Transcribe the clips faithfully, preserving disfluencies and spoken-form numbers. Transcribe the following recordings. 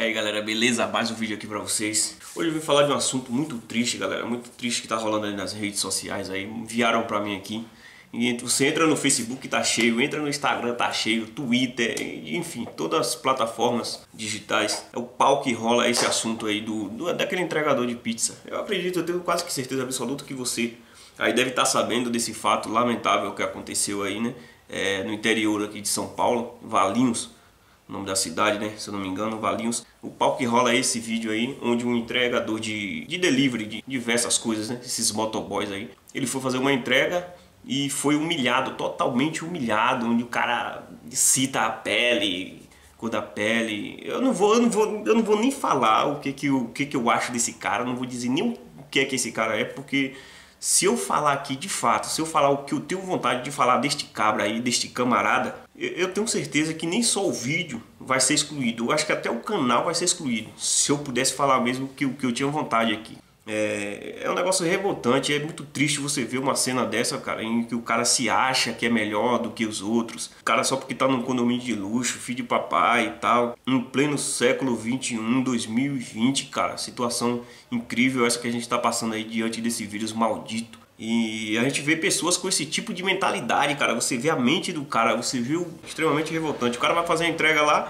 aí galera, beleza? Mais um vídeo aqui pra vocês. Hoje eu vim falar de um assunto muito triste, galera. Muito triste que tá rolando ali nas redes sociais aí. Enviaram pra mim aqui. E você entra no Facebook, tá cheio. Entra no Instagram, tá cheio. Twitter, enfim, todas as plataformas digitais. É o pau que rola esse assunto aí do, do daquele entregador de pizza. Eu acredito, eu tenho quase que certeza absoluta que você aí deve estar sabendo desse fato lamentável que aconteceu aí, né? É, no interior aqui de São Paulo, Valinhos, o nome da cidade, né? Se eu não me engano, Valinhos. O pau que rola é esse vídeo aí, onde um entregador de, de delivery, de diversas coisas, né? Esses motoboys aí. Ele foi fazer uma entrega e foi humilhado, totalmente humilhado, onde o cara cita a pele, cor da pele. Eu não vou, eu não vou, eu não vou nem falar o que que eu, o que que eu acho desse cara, eu não vou dizer nem o que é que esse cara é, porque se eu falar aqui de fato, se eu falar o que eu tenho vontade de falar deste cabra aí, deste camarada, eu tenho certeza que nem só o vídeo vai ser excluído. Eu acho que até o canal vai ser excluído, se eu pudesse falar mesmo que o que eu tinha vontade aqui. É, é um negócio revoltante, é muito triste você ver uma cena dessa, cara, em que o cara se acha que é melhor do que os outros. O cara só porque tá num condomínio de luxo, filho de papai e tal, em pleno século vinte e um, dois mil e vinte, cara. Situação incrível essa que a gente tá passando aí diante desse vírus maldito. E a gente vê pessoas com esse tipo de mentalidade, cara. Você vê a mente do cara, você viu extremamente revoltante. O cara vai fazer a entrega lá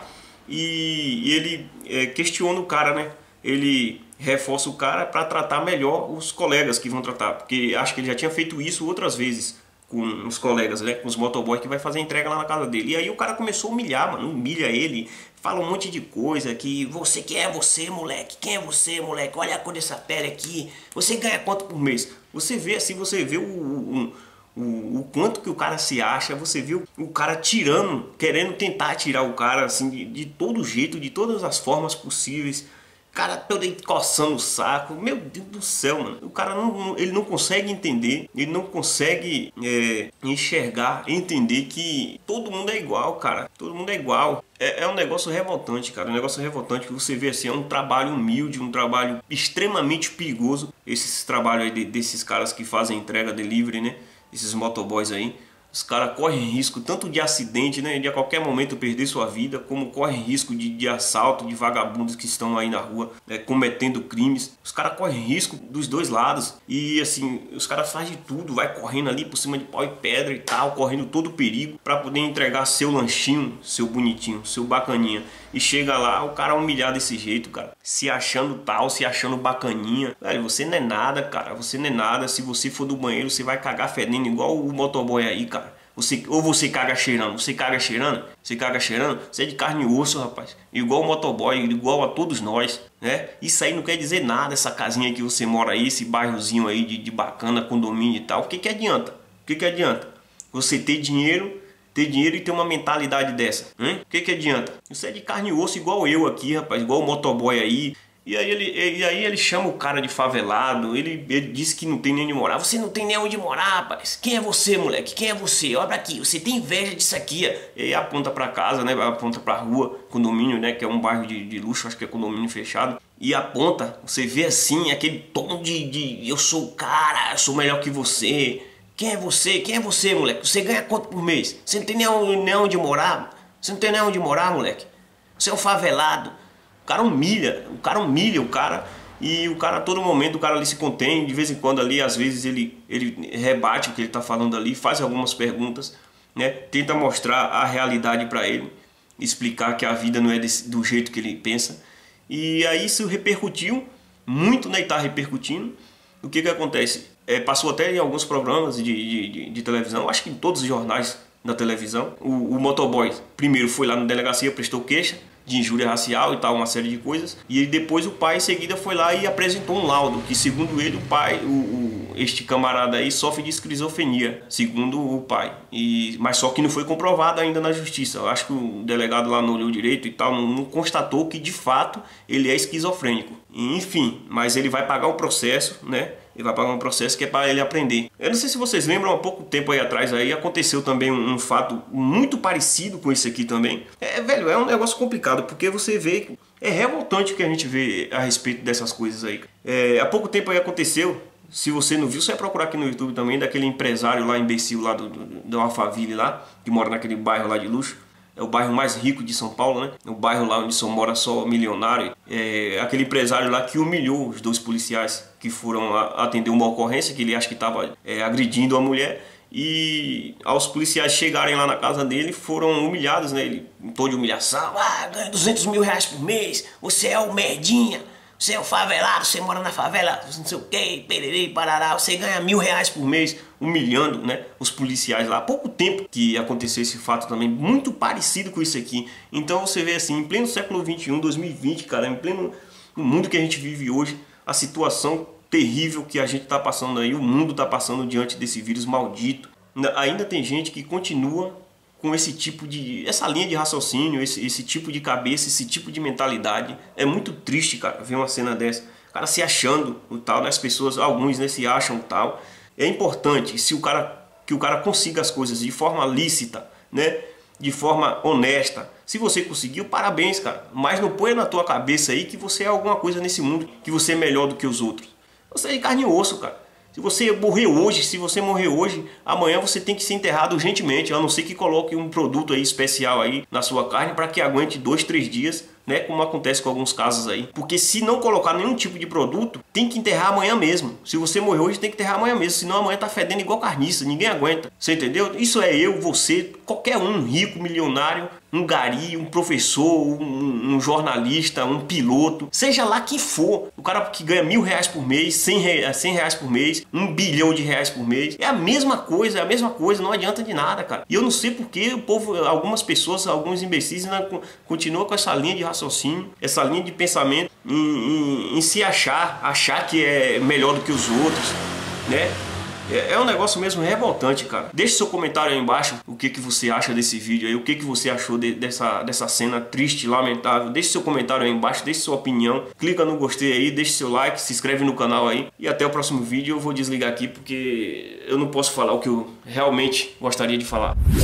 e, e ele é, questiona o cara, né? Ele reforça o cara para tratar melhor os colegas que vão tratar, porque acho que ele já tinha feito isso outras vezes com os colegas, né, com os motoboys que vai fazer entrega lá na casa dele. E aí o cara começou a humilhar, mano, humilha ele, fala um monte de coisa, que você, quem é você, moleque? Quem é você, moleque? Olha a cor dessa pele aqui. Você ganha quanto por mês? Você vê assim, você vê o, o, o, o quanto que o cara se acha, você vê o, o cara tirando, querendo tentar tirar o cara assim de, de todo jeito, de todas as formas possíveis. Cara todo aí coçando o saco, meu Deus do céu, mano. O cara não, ele não consegue entender, ele não consegue é, enxergar, entender que todo mundo é igual, cara. Todo mundo é igual. É, é um negócio revoltante, cara. Um negócio revoltante que você vê assim, é um trabalho humilde, um trabalho extremamente perigoso. Esses trabalhos aí de, desses caras que fazem entrega delivery, né? Esses motoboys aí. Os caras correm risco tanto de acidente, né, de a qualquer momento perder sua vida, como correm risco de, de assalto, de vagabundos que estão aí na rua, né, cometendo crimes. Os caras correm risco dos dois lados. E assim, os caras fazem de tudo, vai correndo ali por cima de pau e pedra e tal, correndo todo o perigo para poder entregar seu lanchinho, seu bonitinho, seu bacaninha. E chega lá, o cara humilhar desse jeito, cara, se achando tal, se achando bacaninha. Velho, você não é nada, cara, você não é nada. Se você for do banheiro, você vai cagar fedendo igual o motoboy aí, cara. Você, ou você caga cheirando, você caga cheirando, você caga cheirando, você é de carne e osso, rapaz. Igual o motoboy, igual a todos nós, né? Isso aí não quer dizer nada, essa casinha que você mora aí, esse bairrozinho aí de, de bacana, condomínio e tal. O que que adianta? O que que adianta? Você ter dinheiro, ter dinheiro e ter uma mentalidade dessa, hein? O que que adianta? Você é de carne e osso igual eu aqui, rapaz, igual o motoboy aí. E aí, ele, e aí ele chama o cara de favelado, ele, ele diz que não tem nem onde morar. Você não tem nem onde morar, rapaz. Quem é você, moleque? Quem é você? Olha aqui, você tem inveja disso aqui. E aí aponta pra casa, né? Aponta pra rua, condomínio, né? Que é um bairro de, de luxo, acho que é condomínio fechado. E aponta, você vê assim, aquele tom de, de eu sou o cara, eu sou melhor que você. Quem é você? Quem é você, moleque? Você ganha quanto por mês? Você não tem nem onde, nem onde morar? Você não tem nem onde morar, moleque? Você é um favelado. O cara humilha, o cara humilha o cara e o cara a todo momento o cara ali se contém, de vez em quando ali, às vezes ele, ele rebate o que ele está falando ali, faz algumas perguntas, né? Tenta mostrar a realidade para ele, explicar que a vida não é desse, do jeito que ele pensa. E aí isso repercutiu muito, né? E tá repercutindo. O que que acontece? É, passou até em alguns programas de, de, de, de televisão, acho que em todos os jornais da televisão. O, o motoboy primeiro foi lá na delegacia, prestou queixa de injúria racial e tal, uma série de coisas. E depois o pai em seguida foi lá e apresentou um laudo, que segundo ele o pai, o, o, este camarada aí sofre de esquizofrenia, segundo o pai. E, mas só que não foi comprovado ainda na justiça. Eu acho que o delegado lá não olhou direito e tal, não, não constatou que de fato ele é esquizofrênico. Enfim, mas ele vai pagar um processo, né? Ele vai pagar um processo que é para ele aprender. Eu não sei se vocês lembram, há pouco tempo aí atrás aí aconteceu também um, um fato muito parecido com esse aqui também. É, velho, é um negócio complicado, porque você vê, é revoltante o que a gente vê a respeito dessas coisas aí. É, há pouco tempo aí aconteceu, se você não viu, você vai procurar aqui no YouTube também, daquele empresário lá, imbecil lá do, do, do Alphaville lá, que mora naquele bairro lá de luxo. é o bairro mais rico de São Paulo, né? O bairro lá onde só mora só milionário. É aquele empresário lá que humilhou os dois policiais que foram atender uma ocorrência que ele acha que estava é, agredindo a mulher. E aos policiais chegarem lá na casa dele, foram humilhados, né? Ele, em tom de humilhação: ah, ganha duzentos mil reais por mês, você é o merdinha, você é o favelado, você mora na favela, não sei o que, pererei, parará, você ganha mil reais por mês, humilhando, né, os policiais lá. Há pouco tempo que aconteceu esse fato também, muito parecido com isso aqui. Então você vê assim, em pleno século vinte e um, dois mil e vinte, cara, em pleno no mundo que a gente vive hoje, a situação terrível que a gente está passando aí, o mundo está passando diante desse vírus maldito. Ainda tem gente que continua com esse tipo de, essa linha de raciocínio, esse, esse tipo de cabeça, esse tipo de mentalidade. É muito triste, cara, ver uma cena dessa. O cara se achando o tal, né? As pessoas, alguns, né, se acham o tal. É importante se o cara, que o cara consiga as coisas de forma lícita, né? De forma honesta. Se você conseguiu, parabéns, cara. Mas não põe na tua cabeça aí que você é alguma coisa nesse mundo, que você é melhor do que os outros. Você é de carne e osso, cara. Se você morrer hoje, se você morrer hoje, amanhã você tem que ser enterrado urgentemente, a não ser que coloque um produto aí especial aí na sua carne para que aguente dois, três dias, né? Como acontece com alguns casos aí. Porque se não colocar nenhum tipo de produto, tem que enterrar amanhã mesmo. Se você morrer hoje, tem que enterrar amanhã mesmo, senão amanhã tá fedendo igual carniça, ninguém aguenta. Você entendeu? Isso é eu, você, qualquer um, rico, milionário, um gari, um professor, um, um jornalista, um piloto, seja lá quem for, o cara que ganha mil reais por mês, cem reais por mês, um bilhão de reais por mês, é a mesma coisa, é a mesma coisa, não adianta de nada, cara. E eu não sei porque o povo, algumas pessoas, alguns imbecis ainda continuam com essa linha de raciocínio, essa linha de pensamento em, em, em se achar, achar que é melhor do que os outros, né? É um negócio mesmo revoltante, cara. Deixe seu comentário aí embaixo o que, que você acha desse vídeo aí, o que, que você achou de, dessa, dessa cena triste, lamentável. Deixe seu comentário aí embaixo, deixe sua opinião, clica no gostei aí, deixe seu like, se inscreve no canal aí. E até o próximo vídeo. Eu vou desligar aqui porque eu não posso falar o que eu realmente gostaria de falar.